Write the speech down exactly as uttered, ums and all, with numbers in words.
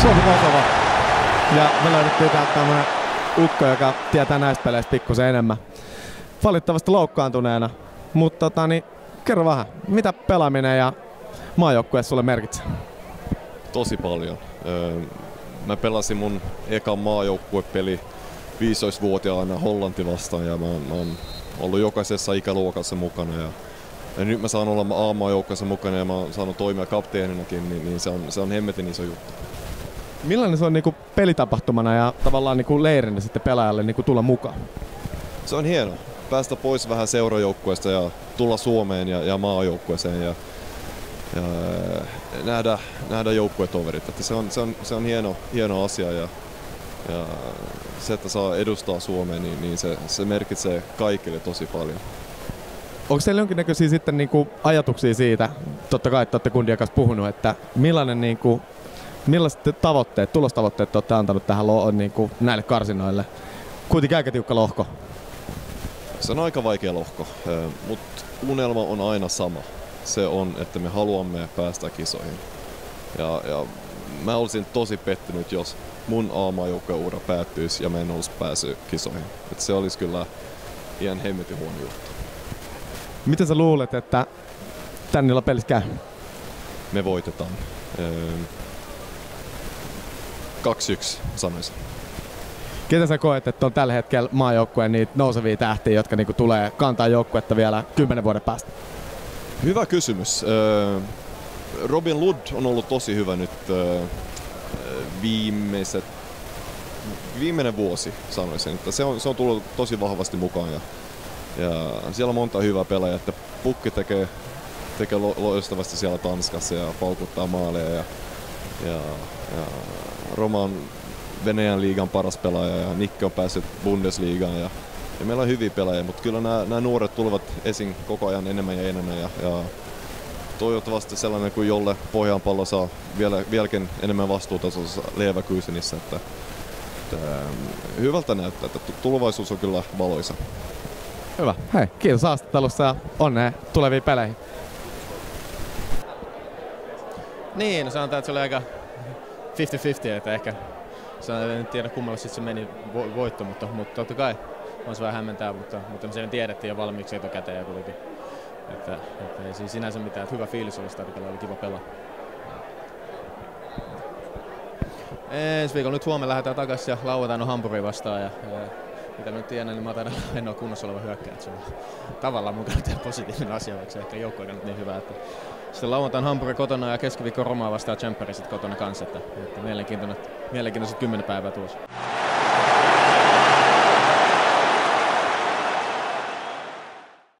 Suomi-Kosovo. Ja me löydettiin täältä tämmönen ukko, joka tietää näistä peleistä pikkusen enemmän. Valitettavasti loukkaantuneena. Mutta tota, niin, kerro vähän, mitä pelaaminen ja maajoukkue sulle merkitsee? Tosi paljon. Mä pelasin mun ekan maajoukkuepeli viisitoistavuotiaana Hollanti vastaan ja mä, mä oon ollut jokaisessa ikäluokassa mukana. Ja, ja nyt mä saan olla A-maajoukkueessa mukana ja mä oon saanut toimia kapteeninakin, niin, niin se, on, se on hemmetin iso juttu. Millainen se on niinku pelitapahtumana ja tavallaan niinku leirinä sitten pelaajalle niinku tulla mukaan? Se on hieno. Päästä pois vähän seurajoukkueesta ja tulla Suomeen ja, ja maajoukkueeseen ja, ja nähdä, nähdä joukkuetoverit. Että se on, se on, se on hieno, hieno asia ja, ja se, että saa edustaa Suomea, niin, niin se, se merkitsee kaikille tosi paljon. Onko teillä jonkinnäköisiä sitten niinku ajatuksia siitä, totta kai että olette kundien kanssa puhunut, että millainen niinku, millaiset tavoitteet, tulostavoitteet olette antanut tähän lo, niinku, näille karsinoille? Kuitenkin aika tiukka lohko. Se on aika vaikea lohko, mutta unelma on aina sama. Se on, että me haluamme päästä kisoihin. Ja, ja mä olisin tosi pettynyt, jos mun A-maajoukkueura päättyisi ja mä en olisi päässyt kisoihin. Et se olisi kyllä ihan hemmetin huono juttu. Miten sä luulet, että tän pelissä käy? Me voitetaan. kaksi yksi sanoisin. Ketä sä koet, että on tällä hetkellä maajoukkueen niitä nousevia tähtiä, jotka niinku tulee kantaa joukkuetta vielä kymmenen vuoden päästä? Hyvä kysymys. Robin Lod on ollut tosi hyvä nyt viimeiset, viimeinen vuosi, sanoisin. Että se, on, se on tullut tosi vahvasti mukaan ja, ja siellä on monta hyvää pelaajaa, että Pukki tekee, tekee loistavasti siellä Tanskassa ja paukuttaa maaleja ja, ja, ja Roma on Venäjän liigan paras pelaaja ja Nikke on päässyt Bundesliigaan ja, ja meillä on hyviä pelaajia, mutta kyllä nämä, nämä nuoret tulevat esiin koko ajan enemmän ja enemmän ja, ja toivottavasti sellainen kuin jolle Pohjanpallo saa vielä, vieläkin enemmän vastuuta Leverkusenissä, että, että hyvältä näyttää, että tulevaisuus on kyllä valoisa. Hyvä, hei, kiitos haastattelusta ja onnea tuleviin peleihin. Niin, no sanotaan, että se oli aika viisikymmentä viisikymmentä, että ehkä en tiedä kummalle sitten se meni vo- voitto, mutta, mutta totta kai on se vähän hämmentää, mutta, mutta me tiedettiin jo valmiiksi etukäteen ja kuitenkin. Että, että ei siinä sinänsä mitään, että hyvä fiilis oli stadikalla, oli kiva pelaa. Ensi viikolla nyt huomenna lähdetään takaisin ja lauantaina on Hampuriin vastaan. Ja, ja mitä nyt tiedän, niin mä taidan en ole kunnossa oleva hyökkääjä. Se on tavallaan mun kannalta positiivinen asia, vaikka se ehkä joukkueen kannalta niin hyvä. Että sitten lauantaina Hampuri kotona ja keskiviikko Romaa vastaan Tsemppäri sitten kotona kanssa. Että, että mielenkiintoiset, mielenkiintoiset kymmenen päivää tuossa.